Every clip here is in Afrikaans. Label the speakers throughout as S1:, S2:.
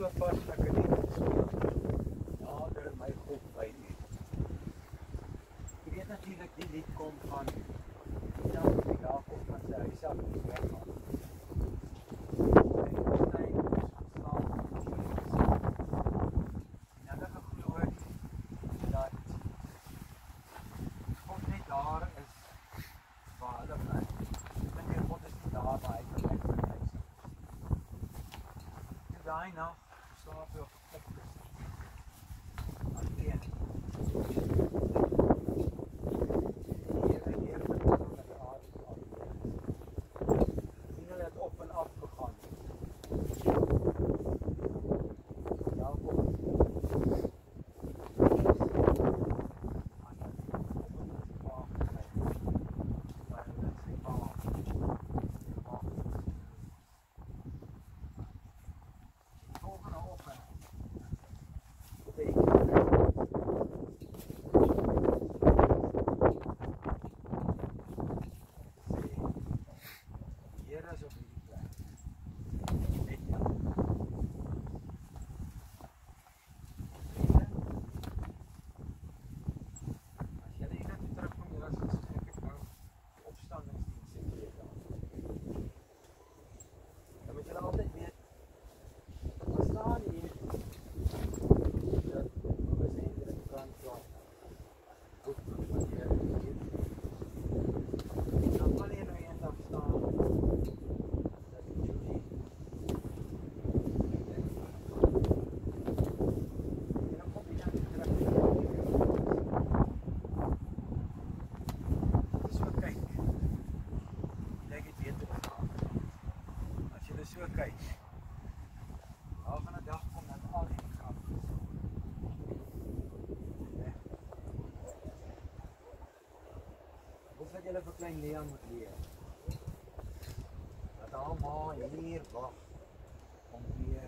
S1: so vas dat ek net nader my God by u. Jy weet natuurlik die lied kom van Jakob van sy huis af en weggaan. Daai nag slaap jy op 'n plek alleen. Hier met die aarde. Engele het op en af gegaan. Jakob. So kyk. Daar gaan 'n dag kom dat al die grap is. Hoe wat julle vir klein Lea moet leer. Dat haar ma hier wag om weer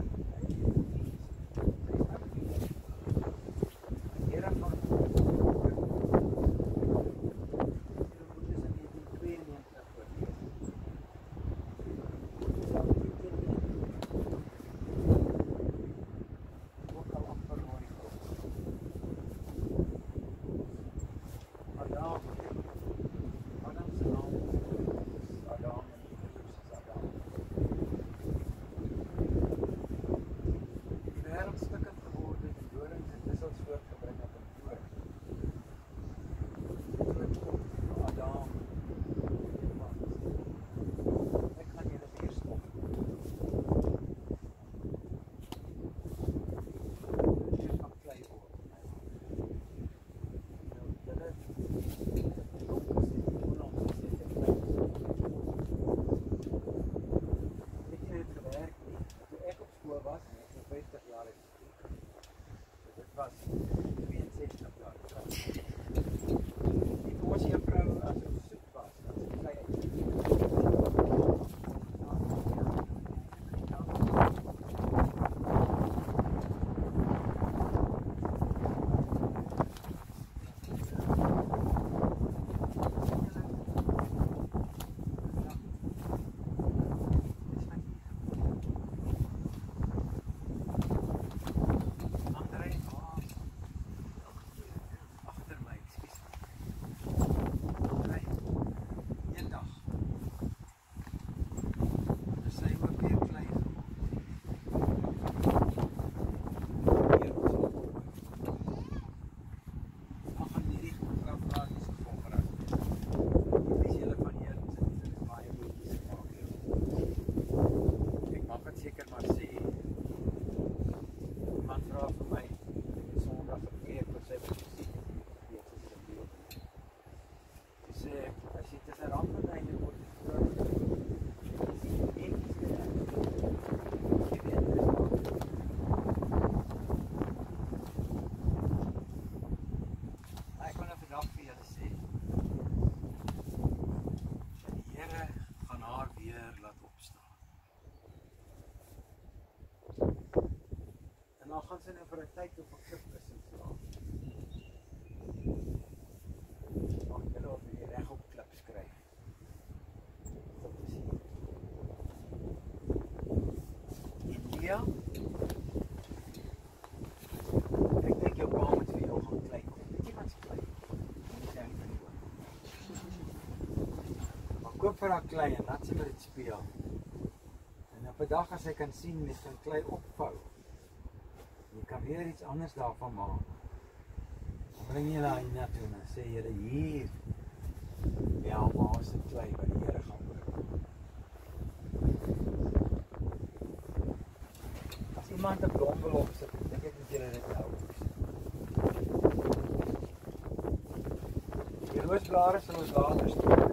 S1: gaan sy nou vir 'n tyd op 'n klip kussing slaap. Mag julle op die regop klip skryf. Tot te sien. India koop vir haar klei en laat sy met dit speel. En op 'n dag as sy kan sien met sy klei opvou, jy kan weer iets anders daarvan maak. Dan bring jy haar hiernatoe en dan sê jy hier, ja, maar is 'n klei wat die Here gaan oorkom. As iemand 'n blom wil opsit, dink ek dat julle dit nou. Die roosblare sal ons later stoor.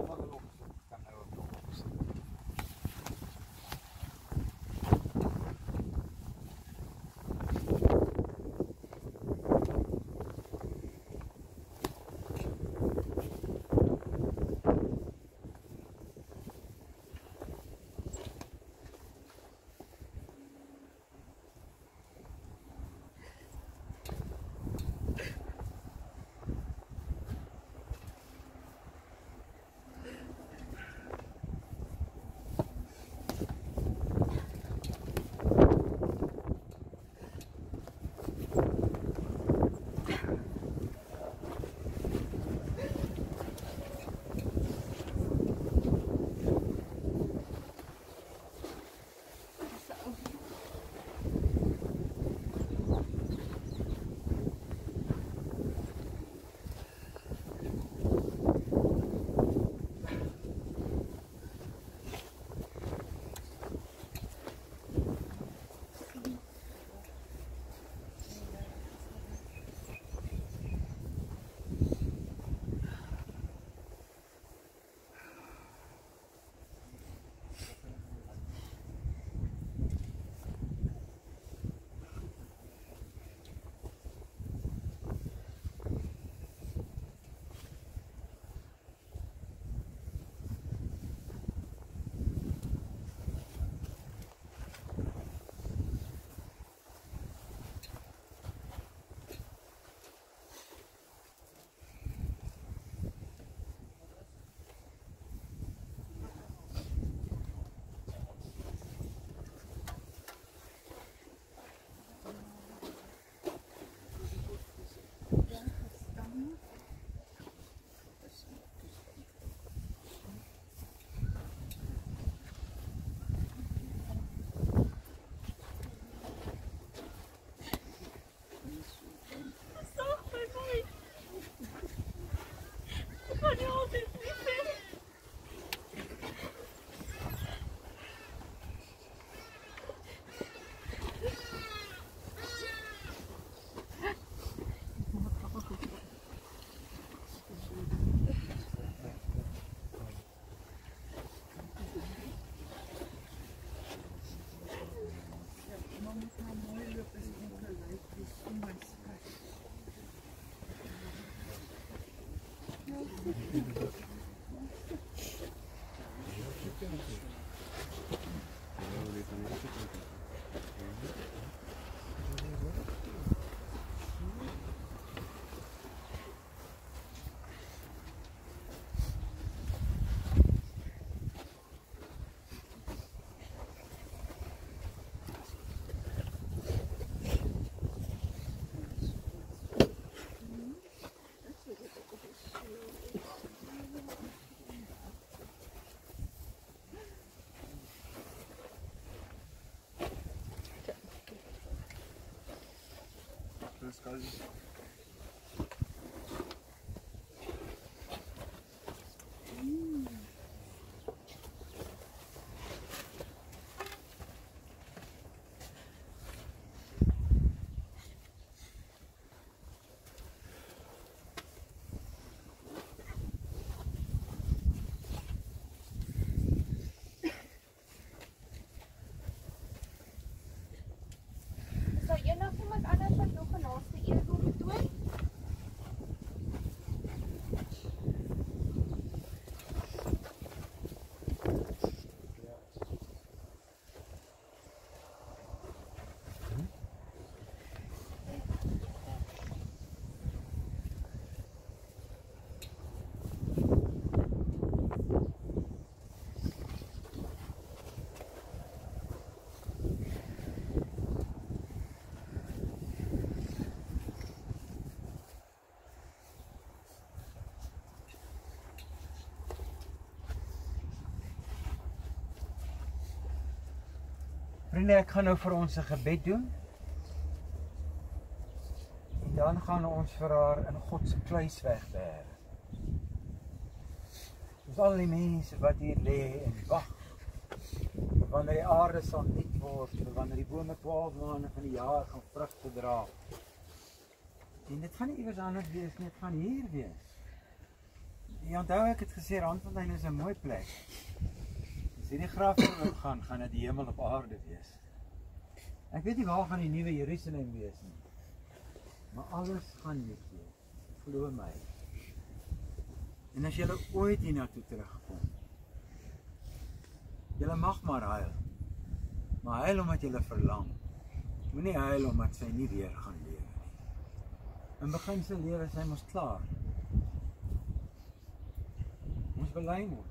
S2: Расскажи.
S3: Sal eendag iemand anders wat nog 'n laaste eer wil doen?
S1: Vriende, ek gaan nou vir ons 'n gebed doen. En dan gaan ons vir haar in God se kluis wegberg. Dis al die mense wat hier lê en wag. Wanneer die aarde sal nuut word, wanneer die bome 12 maande van die jaar gaan vrugte dra. En dit gaan nie iewers anders wees nie, dit gaan hier wees. Jy onthou ek het gesê Randfontein is 'n mooi plek. As hierdie graf oop gaan dit die hemel op aarde wees. Ek weet nie waar gaan die nuwe Jerusalem wees nie. Maar alles gaan nuut wees. Glo my. En as jy ooit hiernatoe terugkom, jy mag maar huil. Maar huil omdat jy verlang. Moenie huil omdat sy nie weer gaan lewe nie. In begin sy lewe sy mos klaar. Ons bely ons.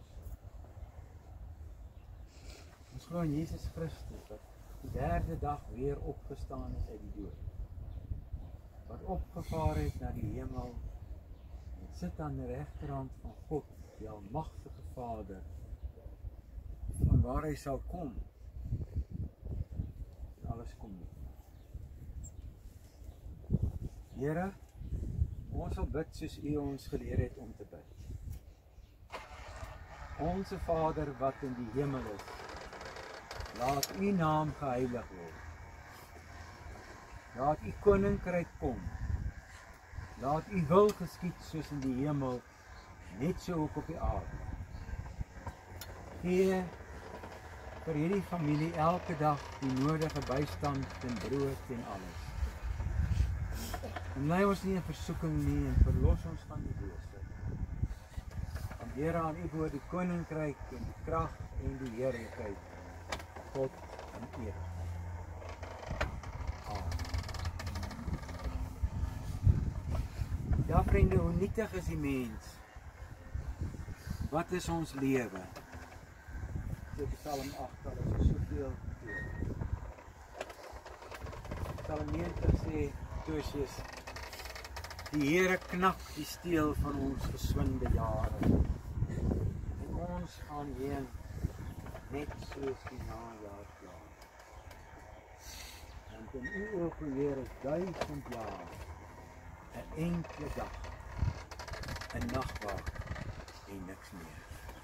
S1: Ons glo in Jesus Christus wat die derde dag weer opgestaan is uit die dood. Wat opgevaar het na die hemel en sit aan die regterhand van God, die almagtige Vader, van waar hy sal kom. En alles kom nie. Here, ons sal bid soos U ons geleer het om te bid. Onse Vader wat in die hemel is, laat U naam geheilig word. Laat U koninkryk kom. Laat U wil geskied soos in die hemel, net so ook op die aarde. Gee vir hierdie familie elke dag die nodige bystand en brood en alles. En lei ons nie in versoeking nie en verlos ons van die bose. Want Here, aan U behoort die koninkryk en die krag en die heerlikheid, God en ewig. Amen. Ja vriende, hoe nietig is die mens? Wat is ons lewe? Psalm 8, daar is soveel teel. Psalm 90 sê, Tosius, die Here knak die steel van ons geswinde jare. En ons gaan heen, net soos die najaarsjaar. Want in U oog, Heer, is 1000 jaar, 'n enkele dag, 'n nagwaak en niks meer.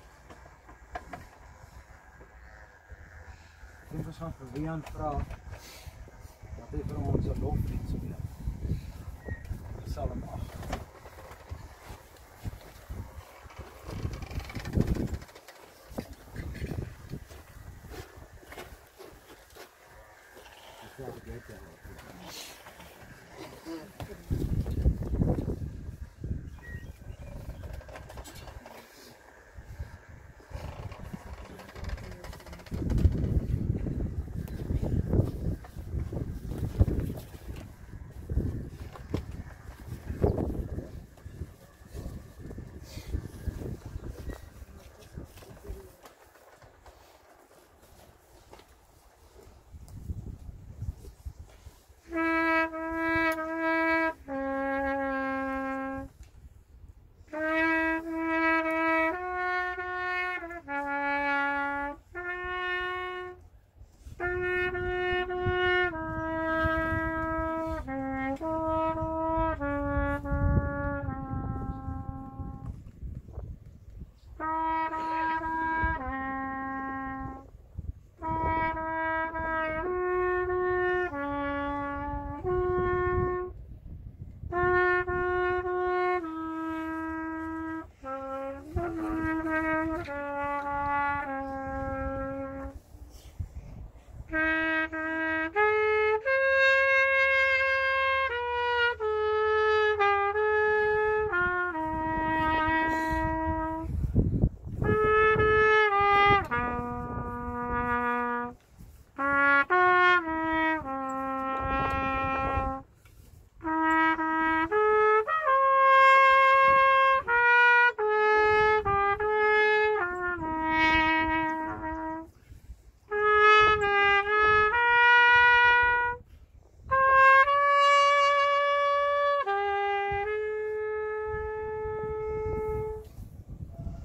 S1: Ek ons gaan vir Wian vra dat hy vir ons 'n loflied speel. Psalm 8.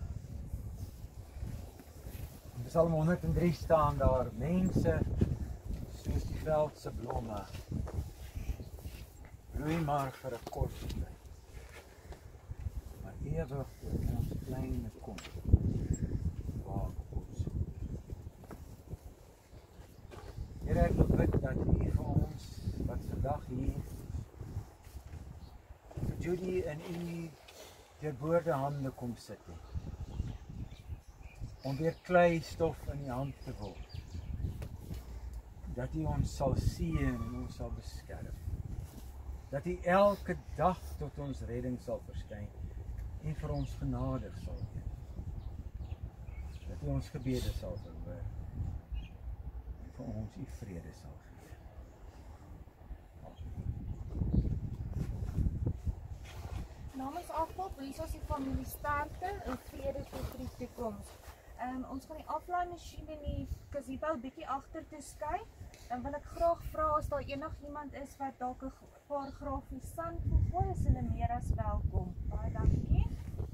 S1: Psalm 103 staan daar, mense veld se blomme bloei maar vir 'n kort tyd. Maar ewig in ons klein kom. Waar ons. Here, ek wil bid dat U vir ons wat vandag hier vir Judy en U deurboorde hande kom sit het. Om weer klei stof in die hand te word. Dat U ons sal seën en ons sal beskerm. Dat U elke dag tot ons redding sal verskyn en vir ons genadig sal wees. Dat U ons gebede sal verhoor en vir ons U vrede sal gee.
S2: Namens Afpop wens ons die familie sterkte en vrede vir die toekoms. Ons gaan die aflaaimasjien in die gazebo bietjie agter toe skuif. Dan wil ek graag vra as daar enigiemand is wat dalk 'n paar grafies sand wil gooi, is hulle meer as welkom. Baie dankie.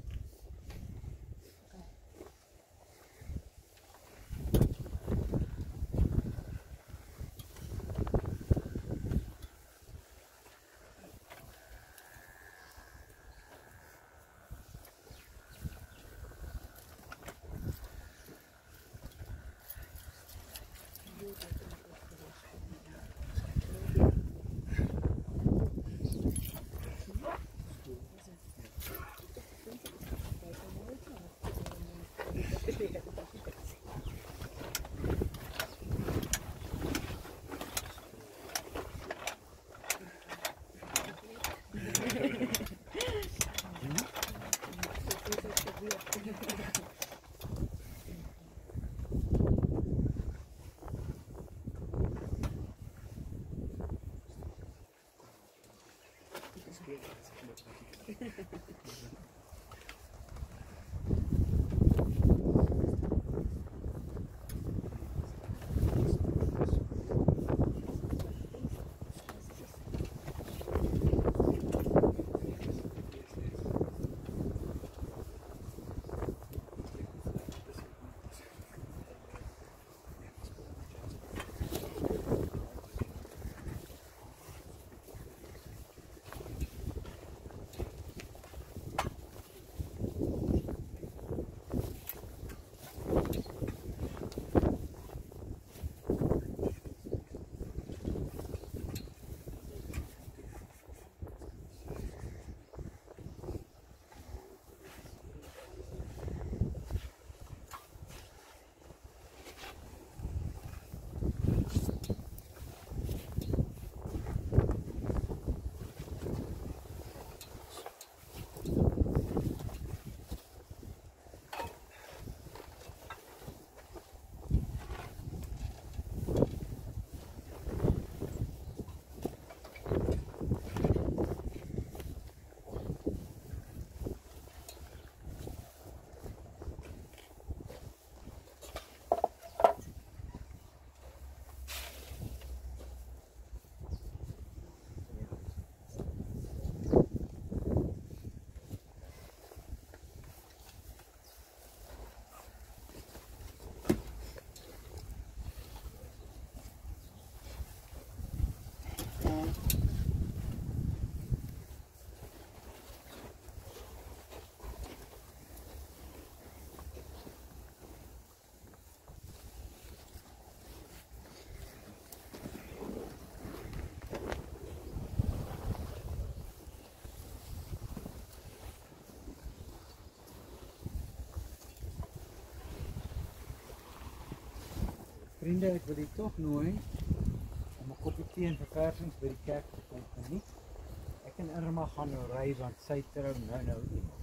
S1: Vriende, ek wil u tog nooi om 'n koppie tee en verversings by die kerk te kom geniet. Ek en Irma gaan nou ry want sy trou nou iemand.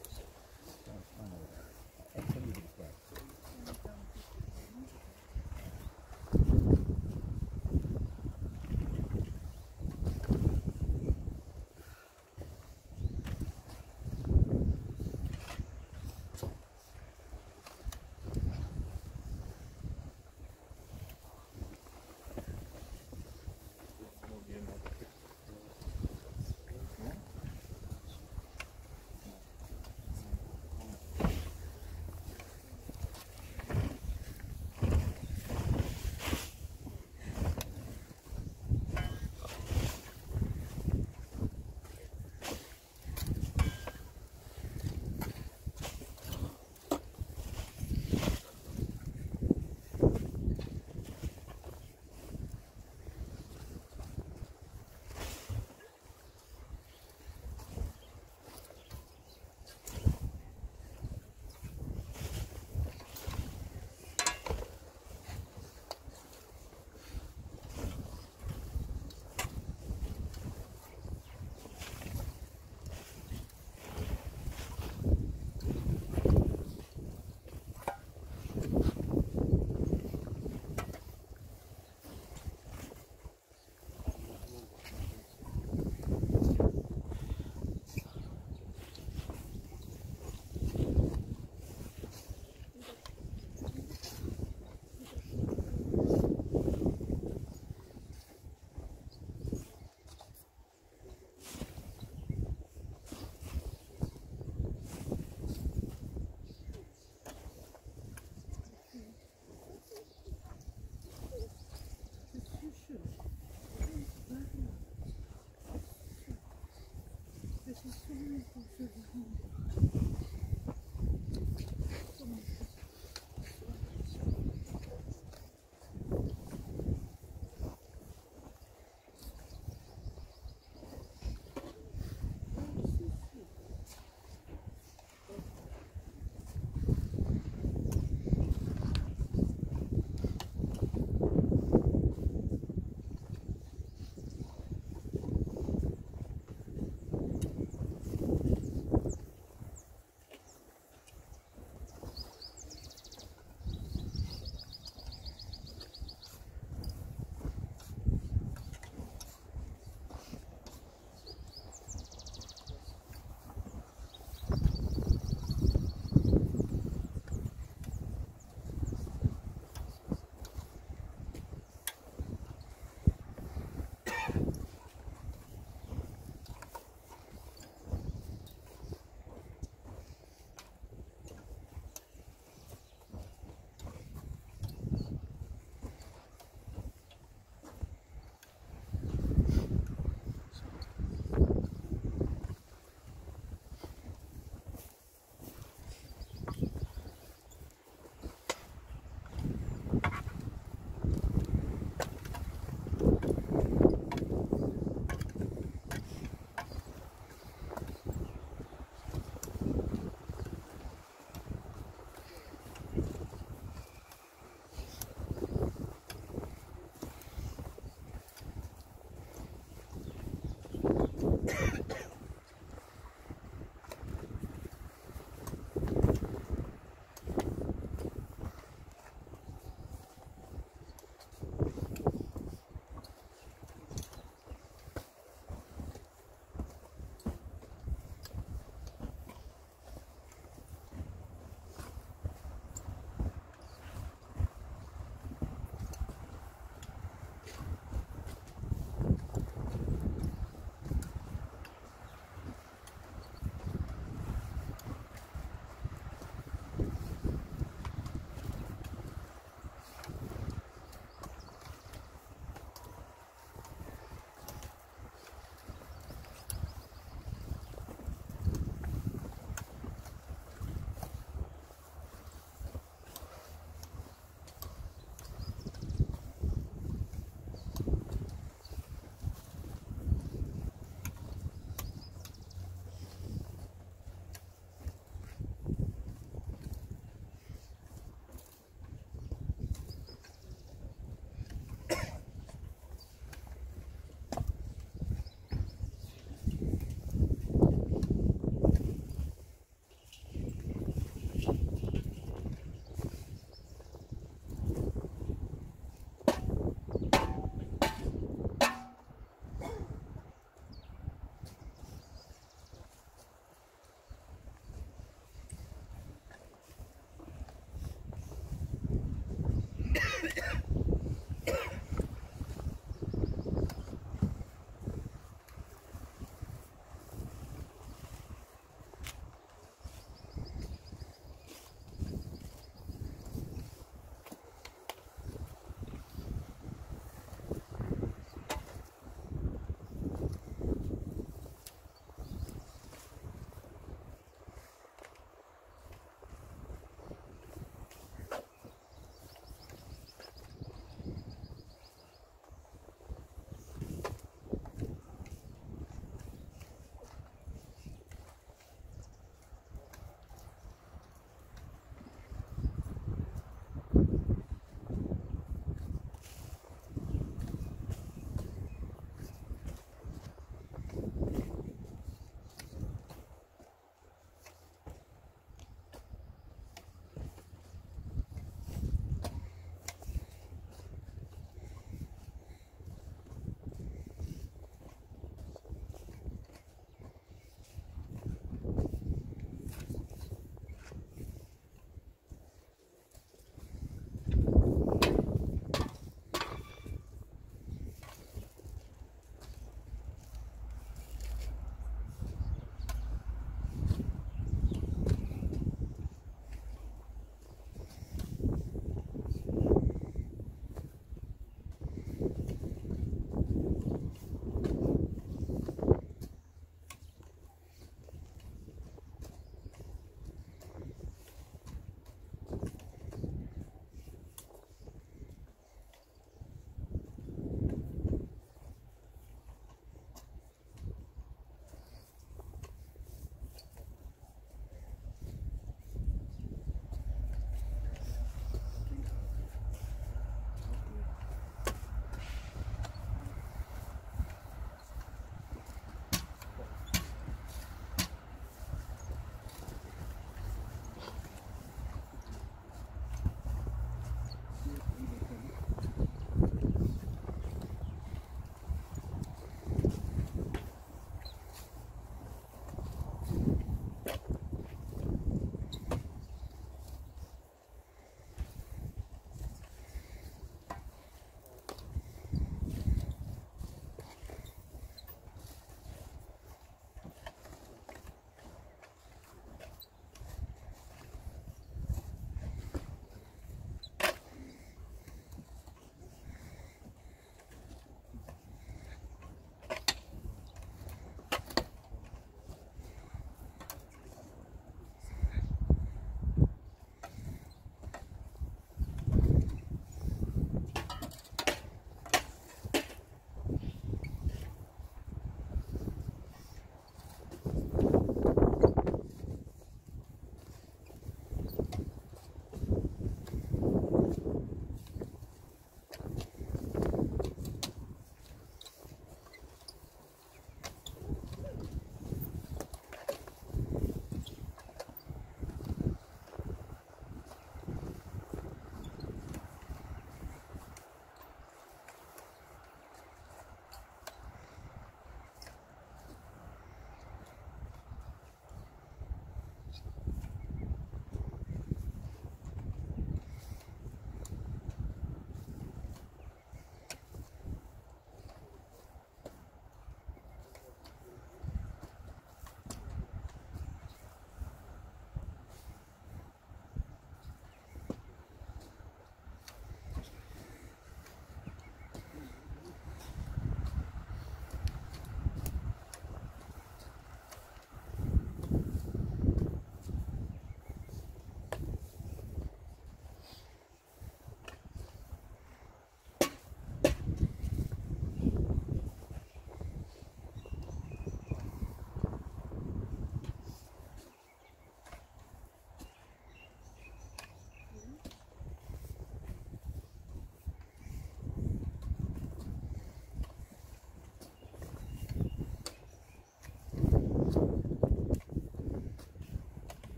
S1: So, ons gaan nou ry. Ek sien die kerk.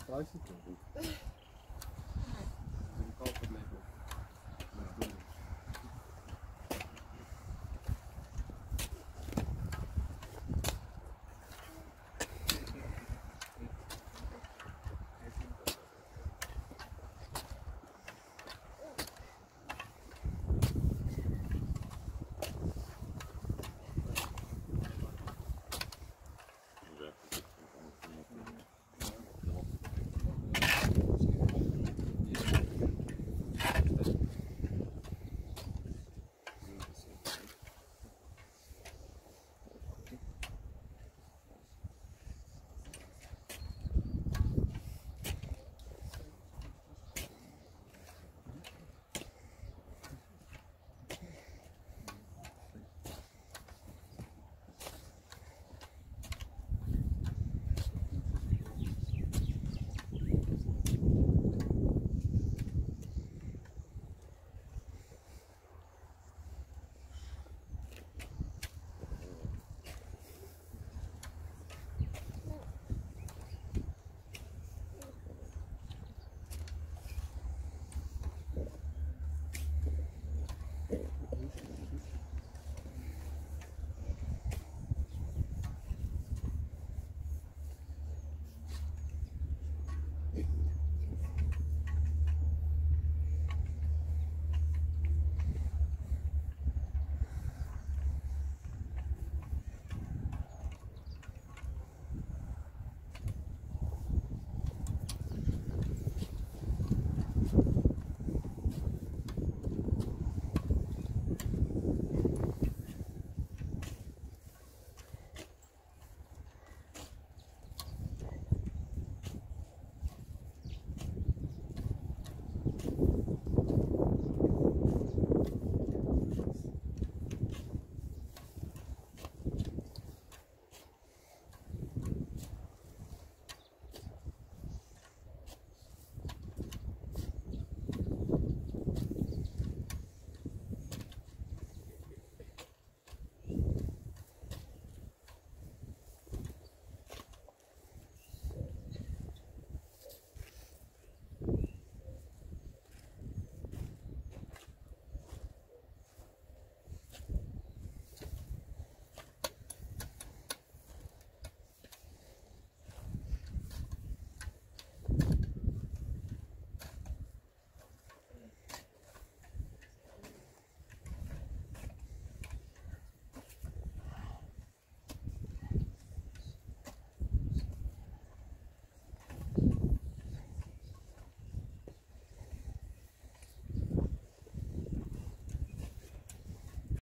S3: Daai sit toe. Dis 'n kaap met my.